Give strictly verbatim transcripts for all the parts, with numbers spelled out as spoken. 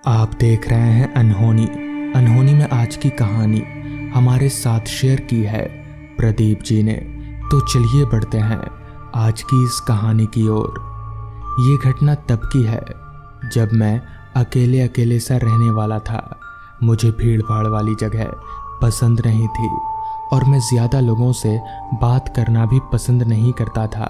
आप देख रहे हैं अनहोनी। अनहोनी में आज की कहानी हमारे साथ शेयर की है प्रदीप जी ने। तो चलिए बढ़ते हैं आज की इस कहानी की ओर। ये घटना तब की है जब मैं अकेले अकेले सा रहने वाला था। मुझे भीड़ भाड़ वाली जगह पसंद नहीं थी और मैं ज़्यादा लोगों से बात करना भी पसंद नहीं करता था।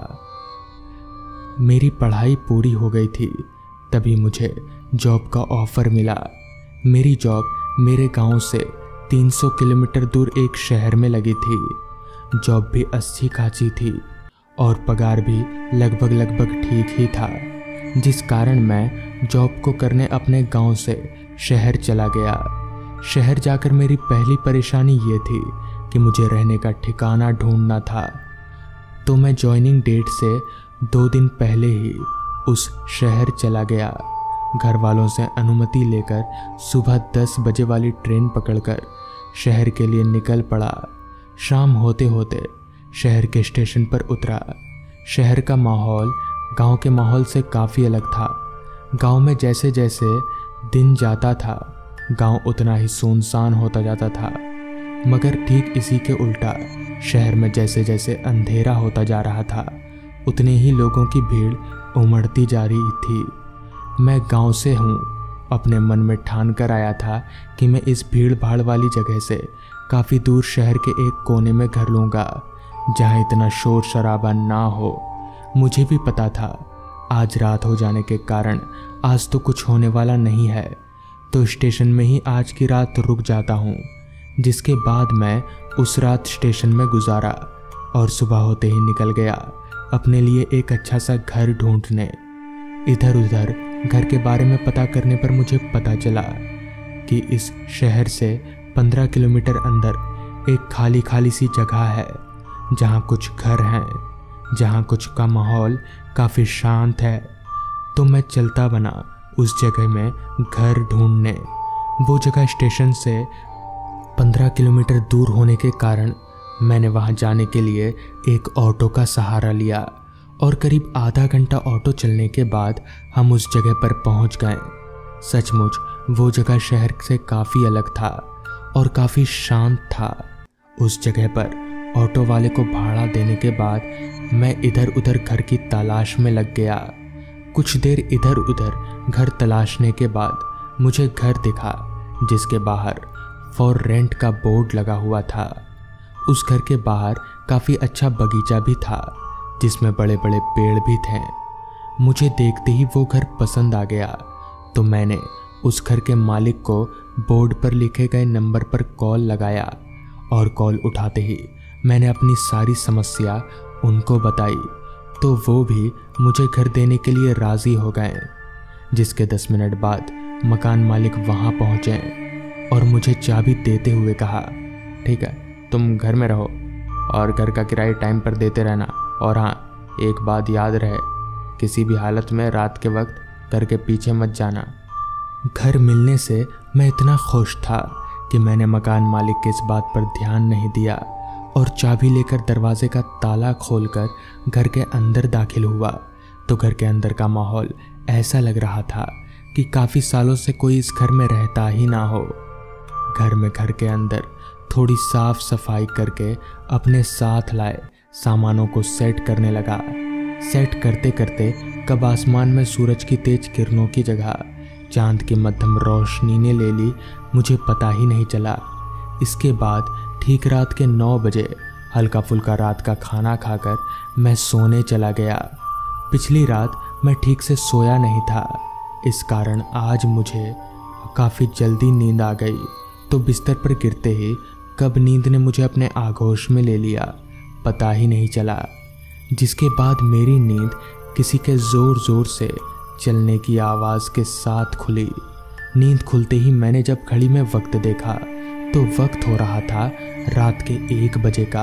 मेरी पढ़ाई पूरी हो गई थी तभी मुझे जॉब का ऑफ़र मिला। मेरी जॉब मेरे गांव से तीन सौ किलोमीटर दूर एक शहर में लगी थी। जॉब भी अच्छी खासी थी और पगार भी लगभग लगभग ठीक ही था, जिस कारण मैं जॉब को करने अपने गांव से शहर चला गया। शहर जाकर मेरी पहली परेशानी ये थी कि मुझे रहने का ठिकाना ढूंढना था। तो मैं जॉइनिंग डेट से दो दिन पहले ही उस शहर चला गया। घर वालों से अनुमति लेकर सुबह दस बजे वाली ट्रेन पकड़कर शहर के लिए निकल पड़ा। शाम होते होते शहर के स्टेशन पर उतरा। शहर का माहौल गांव के माहौल से काफ़ी अलग था। गांव में जैसे जैसे दिन जाता था गांव उतना ही सुनसान होता जाता था, मगर ठीक इसी के उल्टा शहर में जैसे जैसे अंधेरा होता जा रहा था उतने ही लोगों की भीड़ उमड़ती जा रही थी। मैं गांव से हूँ, अपने मन में ठान कर आया था कि मैं इस भीड़ भाड़ वाली जगह से काफ़ी दूर शहर के एक कोने में घर लूँगा जहाँ इतना शोर शराबा ना हो। मुझे भी पता था आज रात हो जाने के कारण आज तो कुछ होने वाला नहीं है, तो स्टेशन में ही आज की रात रुक जाता हूँ। जिसके बाद मैं उस रात स्टेशन में गुजारा और सुबह होते ही निकल गया अपने लिए एक अच्छा सा घर ढूंढने। इधर उधर घर के बारे में पता करने पर मुझे पता चला कि इस शहर से पंद्रह किलोमीटर अंदर एक खाली खाली सी जगह है जहाँ कुछ घर हैं, जहाँ कुछ का माहौल काफ़ी शांत है। तो मैं चलता बना उस जगह में घर ढूंढने। वो जगह स्टेशन से पंद्रह किलोमीटर दूर होने के कारण मैंने वहां जाने के लिए एक ऑटो का सहारा लिया और करीब आधा घंटा ऑटो चलने के बाद हम उस जगह पर पहुंच गए। सचमुच वो जगह शहर से काफ़ी अलग था और काफ़ी शांत था। उस जगह पर ऑटो वाले को भाड़ा देने के बाद मैं इधर उधर घर की तलाश में लग गया। कुछ देर इधर उधर घर तलाशने के बाद मुझे घर दिखा जिसके बाहर फॉर रेंट का बोर्ड लगा हुआ था। उस घर के बाहर काफ़ी अच्छा बगीचा भी था जिसमें बड़े बड़े पेड़ भी थे। मुझे देखते ही वो घर पसंद आ गया, तो मैंने उस घर के मालिक को बोर्ड पर लिखे गए नंबर पर कॉल लगाया और कॉल उठाते ही मैंने अपनी सारी समस्या उनको बताई, तो वो भी मुझे घर देने के लिए राज़ी हो गए। जिसके दस मिनट बाद मकान मालिक वहाँ पहुँचे और मुझे चाबी देते हुए कहा, ठीक है तुम घर में रहो और घर का किराया टाइम पर देते रहना, और हाँ एक बात याद रहे, किसी भी हालत में रात के वक्त घर के पीछे मत जाना। घर मिलने से मैं इतना खुश था कि मैंने मकान मालिक के इस बात पर ध्यान नहीं दिया और चाबी लेकर दरवाजे का ताला खोलकर घर के अंदर दाखिल हुआ। तो घर के अंदर का माहौल ऐसा लग रहा था कि काफ़ी सालों से कोई इस घर में रहता ही ना हो। घर में घर के अंदर थोड़ी साफ सफाई करके अपने साथ लाए सामानों को सेट करने लगा। सेट करते करते कब आसमान में सूरज की तेज किरणों की जगह चांद की मध्यम रोशनी ने ले ली, मुझे पता ही नहीं चला। इसके बाद ठीक रात के नौ बजे हल्का फुल्का रात का खाना खाकर मैं सोने चला गया। पिछली रात मैं ठीक से सोया नहीं था, इस कारण आज मुझे काफ़ी जल्दी नींद आ गई। तो बिस्तर पर गिरते ही कब नींद ने मुझे अपने आगोश में ले लिया पता ही नहीं चला। जिसके बाद मेरी नींद किसी के ज़ोर ज़ोर से चलने की आवाज़ के साथ खुली। नींद खुलते ही मैंने जब घड़ी में वक्त देखा तो वक्त हो रहा था रात के एक बजे का।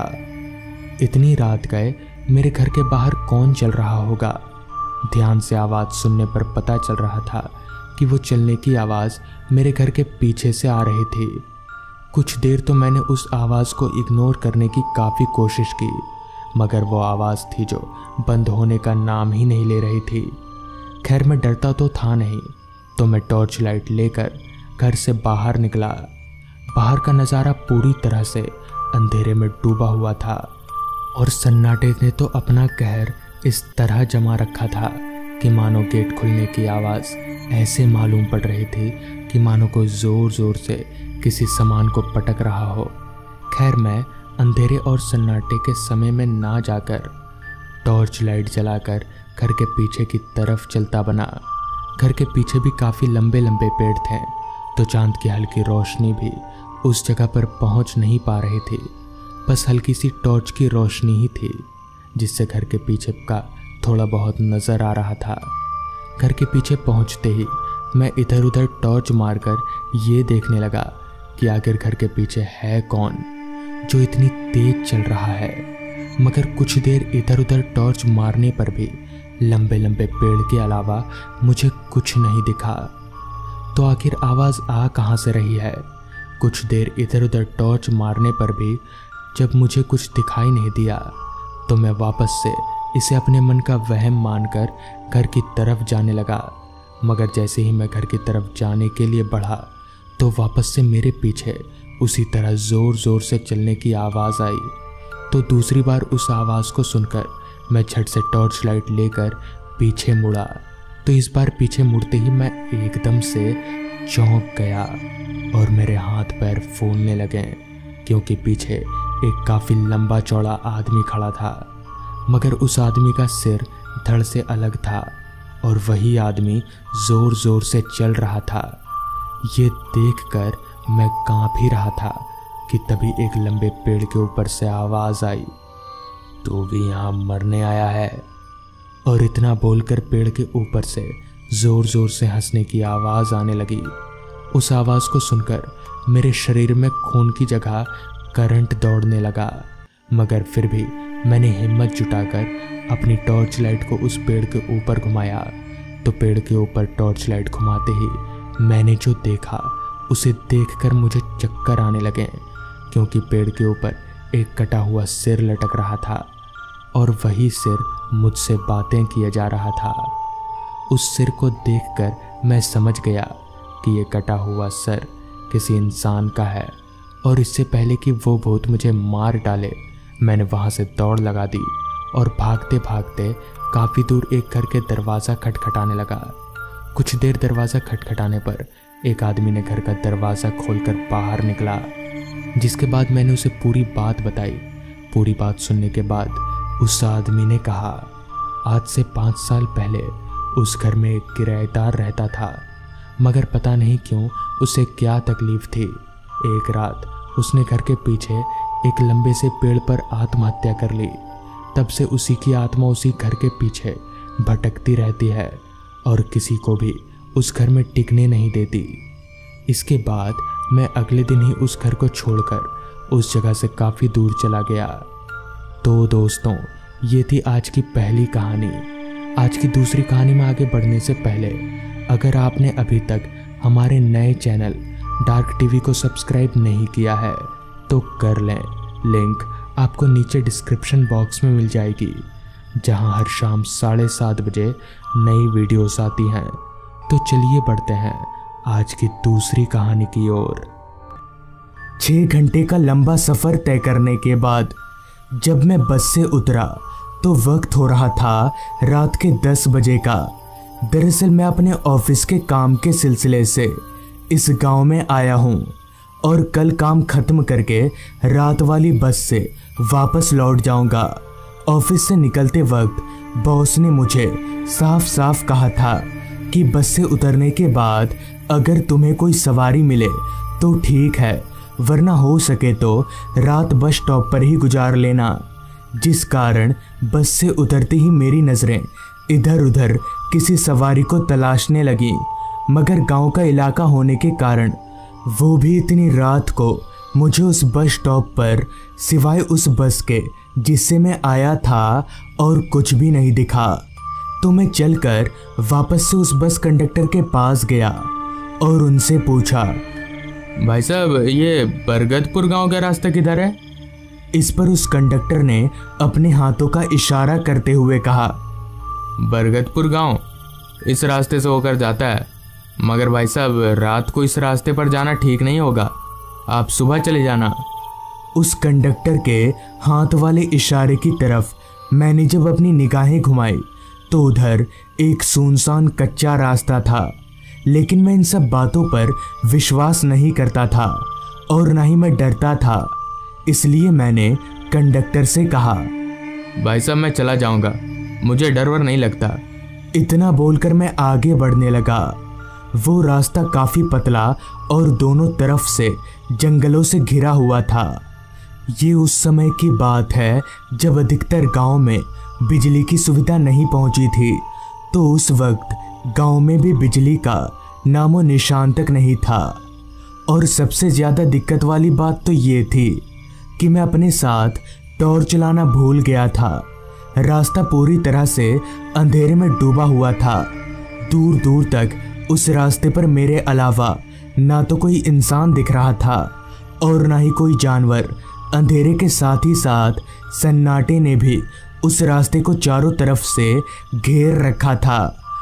इतनी रात गए मेरे घर के बाहर कौन चल रहा होगा। ध्यान से आवाज़ सुनने पर पता चल रहा था कि वो चलने की आवाज़ मेरे घर के पीछे से आ रही थी। कुछ देर तो मैंने उस आवाज़ को इग्नोर करने की काफ़ी कोशिश की, मगर वो आवाज़ थी जो बंद होने का नाम ही नहीं ले रही थी। खैर मैं डरता तो था नहीं, तो मैं टॉर्च लाइट लेकर घर से बाहर निकला। बाहर का नज़ारा पूरी तरह से अंधेरे में डूबा हुआ था और सन्नाटे ने तो अपना कहर इस तरह जमा रखा था कि मानो गेट खुलने की आवाज़ ऐसे मालूम पड़ रही थी कि मानो कोई ज़ोर ज़ोर से किसी सामान को पटक रहा हो। खैर, मैं अंधेरे और सन्नाटे के समय में ना जाकर टॉर्च लाइट जलाकर घर के पीछे की तरफ चलता बना। घर के पीछे भी काफ़ी लंबे लंबे पेड़ थे, तो चांद की हल्की रोशनी भी उस जगह पर पहुंच नहीं पा रही थी। बस हल्की सी टॉर्च की रोशनी ही थी जिससे घर के पीछे का थोड़ा बहुत नज़र आ रहा था। घर के पीछे पहुंचते ही मैं इधर उधर टॉर्च मारकर ये देखने लगा कि आखिर घर के पीछे है कौन जो इतनी तेज चल रहा है। मगर कुछ देर इधर उधर टॉर्च मारने पर भी लंबे लंबे पेड़ के अलावा मुझे कुछ नहीं दिखा। तो आखिर आवाज़ आ कहाँ से रही है? कुछ देर इधर उधर टॉर्च मारने पर भी जब मुझे कुछ दिखाई नहीं दिया तो मैं वापस से इसे अपने मन का वहम मानकर घर की तरफ जाने लगा। मगर जैसे ही मैं घर की तरफ जाने के लिए बढ़ा तो वापस से मेरे पीछे उसी तरह ज़ोर ज़ोर से चलने की आवाज़ आई। तो दूसरी बार उस आवाज़ को सुनकर मैं झट से टॉर्च लाइट लेकर पीछे मुड़ा। तो इस बार पीछे मुड़ते ही मैं एकदम से चौंक गया और मेरे हाथ पैर फूलने लगे, क्योंकि पीछे एक काफ़ी लंबा चौड़ा आदमी खड़ा था। मगर उस आदमी का सिर धड़ से अलग था और वही आदमी ज़ोर ज़ोर से चल रहा था। ये देखकर मैं कांप ही रहा था कि तभी एक लंबे पेड़ के ऊपर से आवाज़ आई, तू भी यहाँ मरने आया है? और इतना बोलकर पेड़ के ऊपर से ज़ोर ज़ोर से हंसने की आवाज़ आने लगी। उस आवाज़ को सुनकर मेरे शरीर में खून की जगह करंट दौड़ने लगा। मगर फिर भी मैंने हिम्मत जुटाकर अपनी टॉर्च लाइट को उस पेड़ के ऊपर घुमाया। तो पेड़ के ऊपर टॉर्च लाइट घुमाते ही मैंने जो देखा उसे देखकर मुझे चक्कर आने लगे, क्योंकि पेड़ के ऊपर एक कटा हुआ सिर लटक रहा था और वही सिर मुझसे बातें किया जा रहा था। उस सिर को देखकर मैं समझ गया कि ये कटा हुआ सर किसी इंसान का है और इससे पहले कि वो भूत मुझे मार डाले मैंने वहाँ से दौड़ लगा दी और भागते भागते काफ़ी दूर एक घर के दरवाज़ा खटखटाने लगा। कुछ देर दरवाज़ा खटखटाने पर एक आदमी ने घर का दरवाज़ा खोलकर बाहर निकला, जिसके बाद मैंने उसे पूरी बात बताई। पूरी बात सुनने के बाद उस आदमी ने कहा, आज से पाँच साल पहले उस घर में एक किराएदार रहता था, मगर पता नहीं क्यों उसे क्या तकलीफ थी। एक रात उसने घर के पीछे एक लंबे से पेड़ पर आत्महत्या कर ली। तब से उसी की आत्मा उसी घर के पीछे भटकती रहती है और किसी को भी उस घर में टिकने नहीं देती। इसके बाद मैं अगले दिन ही उस घर को छोड़कर उस जगह से काफ़ी दूर चला गया। तो दोस्तों, ये थी आज की पहली कहानी। आज की दूसरी कहानी में आगे बढ़ने से पहले अगर आपने अभी तक हमारे नए चैनल डार्क टीवी को सब्सक्राइब नहीं किया है तो कर लें। लिंक आपको नीचे डिस्क्रिप्शन बॉक्स में मिल जाएगी, जहां हर शाम साढ़े सात बजे नई वीडियोस आती हैं। तो चलिए बढ़ते हैं आज की दूसरी कहानी की ओर। छः घंटे का लंबा सफ़र तय करने के बाद जब मैं बस से उतरा तो वक्त हो रहा था रात के दस बजे का। दरअसल मैं अपने ऑफिस के काम के सिलसिले से इस गांव में आया हूं और कल काम ख़त्म करके रात वाली बस से वापस लौट जाऊंगा। ऑफिस से निकलते वक्त बॉस ने मुझे साफ साफ कहा था कि बस से उतरने के बाद अगर तुम्हें कोई सवारी मिले तो ठीक है, वरना हो सके तो रात बस स्टॉप पर ही गुजार लेना। जिस कारण बस से उतरते ही मेरी नज़रें इधर उधर किसी सवारी को तलाशने लगी, मगर गांव का इलाका होने के कारण वो भी इतनी रात को मुझे उस बस स्टॉप पर सिवाय उस बस के जिससे मैं आया था और कुछ भी नहीं दिखा। तो मैं चलकर वापस से उस बस कंडक्टर के पास गया और उनसे पूछा, भाई साहब ये बरगदपुर गांव का रास्ता किधर है? इस पर उस कंडक्टर ने अपने हाथों का इशारा करते हुए कहा, बरगदपुर गांव इस रास्ते से होकर जाता है, मगर भाई साहब रात को इस रास्ते पर जाना ठीक नहीं होगा, आप सुबह चले जाना। उस कंडक्टर के हाथ वाले इशारे की तरफ मैंने जब अपनी निगाहें घुमाई तो उधर एक सुनसान कच्चा रास्ता था। लेकिन मैं इन सब बातों पर विश्वास नहीं करता था और ना ही मैं डरता था। इसलिए मैंने कंडक्टर से कहा, भाई साहब मैं चला जाऊंगा, मुझे डर वर नहीं लगता। इतना बोलकर मैं आगे बढ़ने लगा। वो रास्ता काफ़ी पतला और दोनों तरफ से जंगलों से घिरा हुआ था। ये उस समय की बात है जब अधिकतर गांव में बिजली की सुविधा नहीं पहुंची थी, तो उस वक्त गांव में भी बिजली का नामो निशान तक नहीं था। और सबसे ज़्यादा दिक्कत वाली बात तो ये थी कि मैं अपने साथ टॉर्च चलाना भूल गया था। रास्ता पूरी तरह से अंधेरे में डूबा हुआ था। दूर दूर तक उस रास्ते पर मेरे अलावा ना तो कोई इंसान दिख रहा था और ना ही कोई जानवर। अंधेरे के साथ ही साथ सन्नाटे ने भी उस रास्ते को चारों तरफ से घेर रखा था।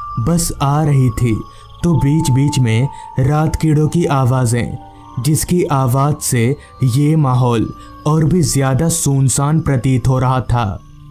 बस आ रही थी तो बीच बीच में रात कीड़ों की आवाज़ें, जिसकी आवाज़ से ये माहौल और भी ज़्यादा सुनसान प्रतीत हो रहा था।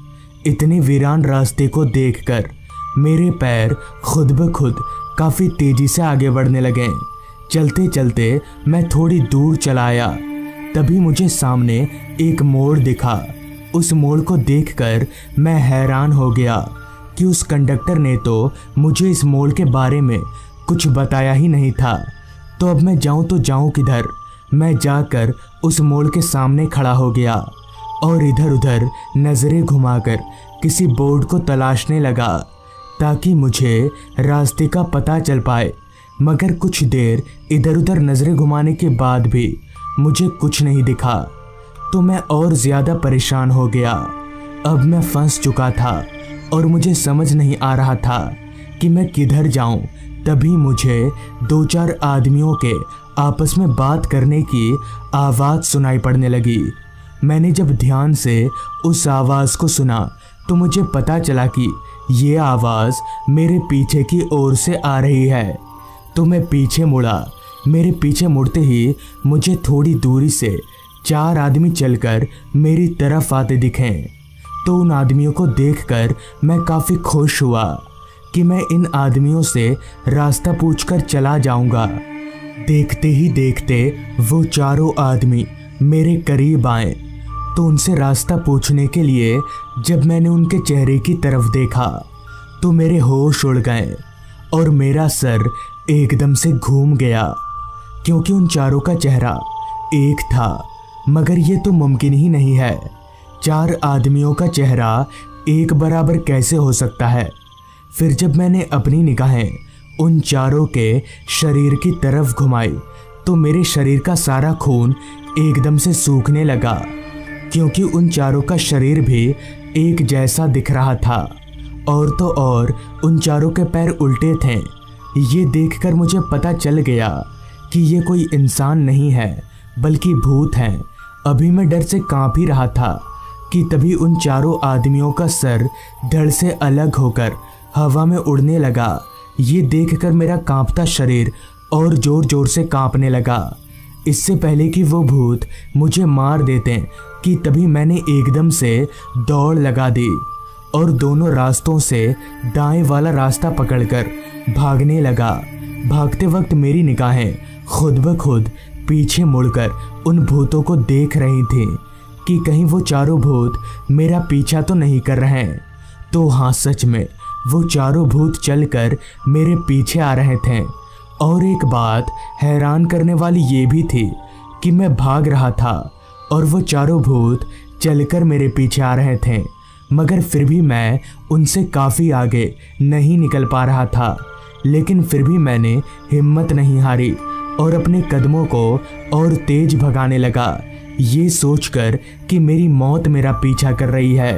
इतने वीरान रास्ते को देखकर मेरे पैर खुद ब खुद काफ़ी तेज़ी से आगे बढ़ने लगे। चलते चलते मैं थोड़ी दूर चलाया, तभी मुझे सामने एक मोड़ दिखा। उस मोड़ को देखकर मैं हैरान हो गया कि उस कंडक्टर ने तो मुझे इस मोड़ के बारे में कुछ बताया ही नहीं था। तो अब मैं जाऊं तो जाऊं किधर। मैं जाकर उस मोड़ के सामने खड़ा हो गया और इधर उधर नज़रें घुमाकर किसी बोर्ड को तलाशने लगा ताकि मुझे रास्ते का पता चल पाए। मगर कुछ देर इधर उधर नज़रें घुमाने के बाद भी मुझे कुछ नहीं दिखा, तो मैं और ज़्यादा परेशान हो गया। अब मैं फंस चुका था और मुझे समझ नहीं आ रहा था कि मैं किधर जाऊं। तभी मुझे दो चार आदमियों के आपस में बात करने की आवाज़ सुनाई पड़ने लगी। मैंने जब ध्यान से उस आवाज़ को सुना तो मुझे पता चला कि ये आवाज़ मेरे पीछे की ओर से आ रही है। तो मैं पीछे मुड़ा। मेरे पीछे मुड़ते ही मुझे थोड़ी दूरी से चार आदमी चलकर मेरी तरफ आते दिखे। तो उन आदमियों को देखकर मैं काफ़ी खुश हुआ कि मैं इन आदमियों से रास्ता पूछकर चला जाऊंगा। देखते ही देखते वो चारों आदमी मेरे करीब आए, तो उनसे रास्ता पूछने के लिए जब मैंने उनके चेहरे की तरफ देखा तो मेरे होश उड़ गए और मेरा सर एकदम से घूम गया, क्योंकि उन चारों का चेहरा एक था। मगर ये तो मुमकिन ही नहीं है। चार आदमियों का चेहरा एक बराबर कैसे हो सकता है। फिर जब मैंने अपनी निगाहें उन चारों के शरीर की तरफ घुमाई तो मेरे शरीर का सारा खून एकदम से सूखने लगा, क्योंकि उन चारों का शरीर भी एक जैसा दिख रहा था। और तो और उन चारों के पैर उल्टे थे। ये देखकर मुझे पता चल गया कि ये कोई इंसान नहीं है बल्कि भूत हैं। अभी मैं डर से कांप ही रहा था कि तभी उन चारों आदमियों का सर धड़ से अलग होकर हवा में उड़ने लगा। ये देखकर मेरा कांपता शरीर और जोर जोर से कांपने लगा। इससे पहले कि वो भूत मुझे मार देते कि तभी मैंने एकदम से दौड़ लगा दी और दोनों रास्तों से दाएं वाला रास्ता पकड़कर भागने लगा। भागते वक्त मेरी निगाहें खुद ब खुद पीछे मुड़कर उन भूतों को देख रही थी कि कहीं वो चारों भूत मेरा पीछा तो नहीं कर रहे हैं। तो हाँ, सच में वो चारों भूत चलकर मेरे पीछे आ रहे थे। और एक बात हैरान करने वाली ये भी थी कि मैं भाग रहा था और वो चारों भूत चलकर मेरे पीछे आ रहे थे, मगर फिर भी मैं उनसे काफ़ी आगे नहीं निकल पा रहा था। लेकिन फिर भी मैंने हिम्मत नहीं हारी और अपने कदमों को और तेज भगाने लगा, ये सोचकर कि मेरी मौत मेरा पीछा कर रही है।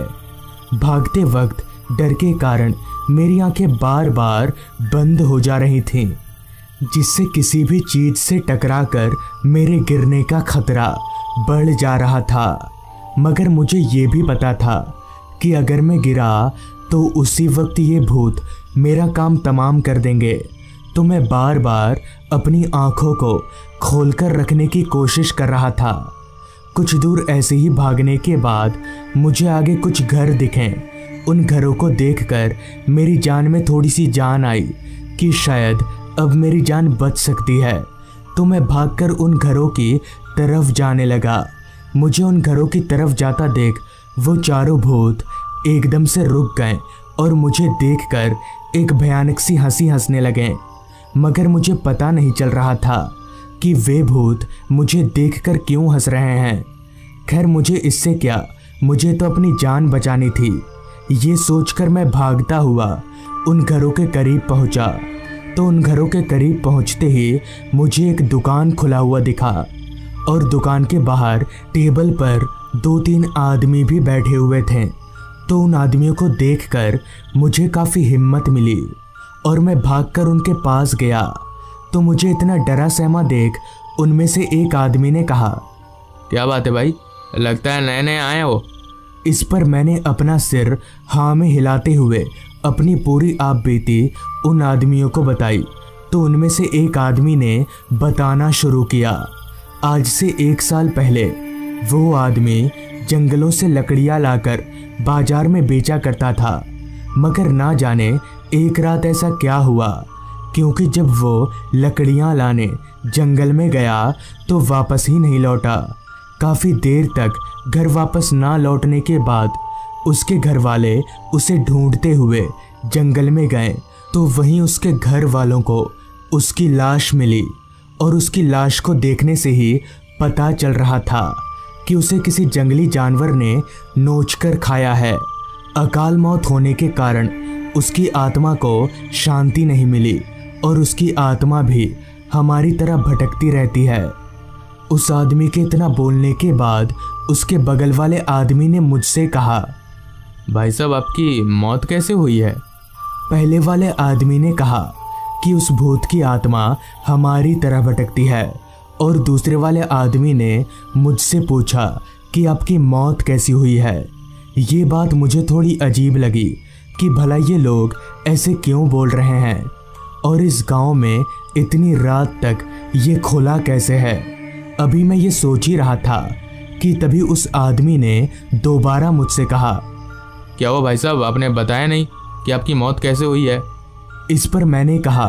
भागते वक्त डर के कारण मेरी आंखें बार बार बंद हो जा रही थीं, जिससे किसी भी चीज़ से टकराकर मेरे गिरने का खतरा बढ़ जा रहा था। मगर मुझे ये भी पता था कि अगर मैं गिरा तो उसी वक्त ये भूत मेरा काम तमाम कर देंगे। तो मैं बार बार अपनी आंखों को खोलकर रखने की कोशिश कर रहा था। कुछ दूर ऐसे ही भागने के बाद मुझे आगे कुछ घर दिखे। उन घरों को देखकर मेरी जान में थोड़ी सी जान आई कि शायद अब मेरी जान बच सकती है। तो मैं भागकर उन घरों की तरफ जाने लगा। मुझे उन घरों की तरफ जाता देख वो चारों भूत एकदम से रुक गए और मुझे देखकर एक भयानक सी हंसी हंसने लगे। मगर मुझे पता नहीं चल रहा था कि वे भूत मुझे देखकर क्यों हंस रहे हैं। खैर मुझे इससे क्या, मुझे तो अपनी जान बचानी थी। ये सोचकर मैं भागता हुआ उन घरों के करीब पहुंचा। तो उन घरों के करीब पहुंचते ही मुझे एक दुकान खुला हुआ दिखा और दुकान के बाहर टेबल पर दो तीन आदमी भी बैठे हुए थे। तो उन आदमियों को देखकर मुझे काफ़ी हिम्मत मिली और मैं भागकर उनके पास गया। तो मुझे इतना डरा सहमा देख उनमें से एक आदमी ने कहा, क्या बात है भाई, लगता है नए नए आए हो। इस पर मैंने अपना सिर हाँ में हिलाते हुए अपनी पूरी आप बीती उन आदमियों को बताई। तो उनमें से एक आदमी ने बताना शुरू किया। आज से एक साल पहले वो आदमी जंगलों से लकड़ियाँ लाकर बाजार में बेचा करता था। मगर ना जाने एक रात ऐसा क्या हुआ, क्योंकि जब वो लकड़ियाँ लाने जंगल में गया तो वापस ही नहीं लौटा। काफ़ी देर तक घर वापस ना लौटने के बाद उसके घर वाले उसे ढूंढते हुए जंगल में गए। तो वहीं उसके घर वालों को उसकी लाश मिली और उसकी लाश को देखने से ही पता चल रहा था कि उसे किसी जंगली जानवर ने नोचकर खाया है। अकाल मौत होने के कारण उसकी आत्मा को शांति नहीं मिली और उसकी आत्मा भी हमारी तरह भटकती रहती है। उस आदमी के इतना बोलने के बाद उसके बगल वाले आदमी ने मुझसे कहा, भाई साहब आपकी मौत कैसे हुई है। पहले वाले आदमी ने कहा कि उस भूत की आत्मा हमारी तरह भटकती है और दूसरे वाले आदमी ने मुझसे पूछा कि आपकी मौत कैसी हुई है। ये बात मुझे थोड़ी अजीब लगी कि भला ये लोग ऐसे क्यों बोल रहे हैं और इस गांव में इतनी रात तक ये खुला कैसे है। अभी मैं ये सोच ही रहा था कि तभी उस आदमी ने दोबारा मुझसे कहा, क्या हुआ भाई साहब, आपने बताया नहीं कि आपकी मौत कैसे हुई है। इस पर मैंने कहा,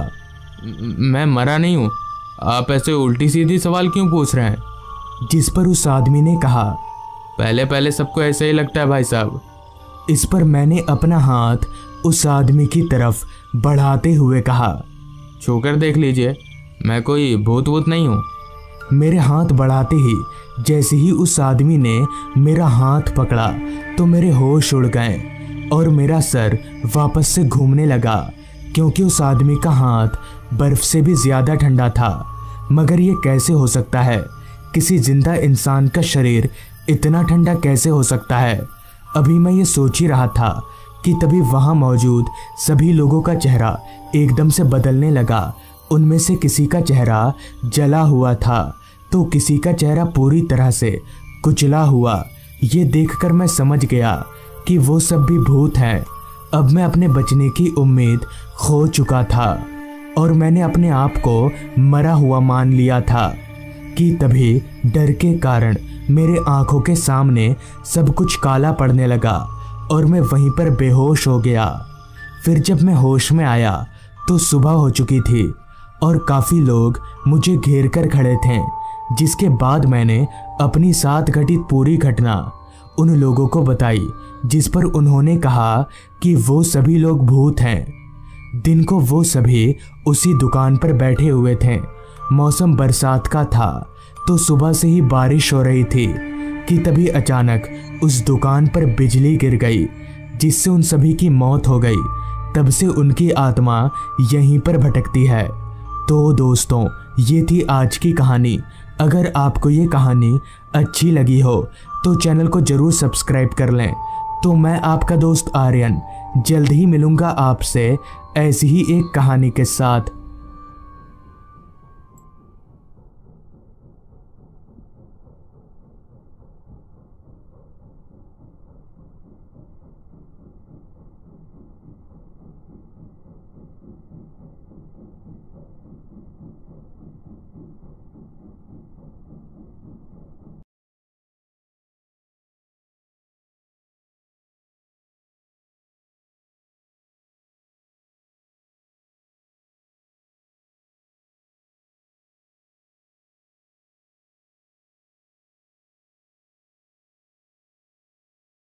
मैं मरा नहीं हूँ, आप ऐसे उल्टी सीधी सवाल क्यों पूछ रहे हैं। जिस पर उस आदमी ने कहा, पहले पहले सबको ऐसे ही लगता है भाई साहब। इस पर मैंने अपना हाथ उस आदमी की तरफ बढ़ाते हुए कहा, छूकर देख लीजिए, मैं कोई भूत वूत नहीं हूँ। मेरे हाथ बढ़ाते ही जैसे ही उस आदमी ने मेरा हाथ पकड़ा तो मेरे होश उड़ गए और मेरा सर वापस से घूमने लगा, क्योंकि उस आदमी का हाथ बर्फ से भी ज़्यादा ठंडा था। मगर ये कैसे हो सकता है, किसी जिंदा इंसान का शरीर इतना ठंडा कैसे हो सकता है। अभी मैं ये सोच ही रहा था कि तभी वहाँ मौजूद सभी लोगों का चेहरा एकदम से बदलने लगा। उनमें से किसी का चेहरा जला हुआ था तो किसी का चेहरा पूरी तरह से कुचला हुआ। ये देखकर मैं समझ गया कि वो सब भी भूत हैं। अब मैं अपने बचने की उम्मीद खो चुका था और मैंने अपने आप को मरा हुआ मान लिया था कि तभी डर के कारण मेरे आंखों के सामने सब कुछ काला पड़ने लगा और मैं वहीं पर बेहोश हो गया। फिर जब मैं होश में आया तो सुबह हो चुकी थी और काफ़ी लोग मुझे घेर कर खड़े थे, जिसके बाद मैंने अपनी साथ घटित पूरी घटना उन लोगों को बताई, जिस पर उन्होंने कहा कि वो सभी लोग भूत हैं। दिन को वो सभी उसी दुकान पर बैठे हुए थे। मौसम बरसात का था तो सुबह से ही बारिश हो रही थी कि तभी अचानक उस दुकान पर बिजली गिर गई, जिससे उन सभी की मौत हो गई। तब से उनकी आत्मा यहीं पर भटकती है। तो दोस्तों, ये थी आज की कहानी। अगर आपको ये कहानी अच्छी लगी हो तो चैनल को ज़रूर सब्सक्राइब कर लें। तो मैं आपका दोस्त आर्यन जल्द ही मिलूँगा आपसे ऐसी ही एक कहानी के साथ।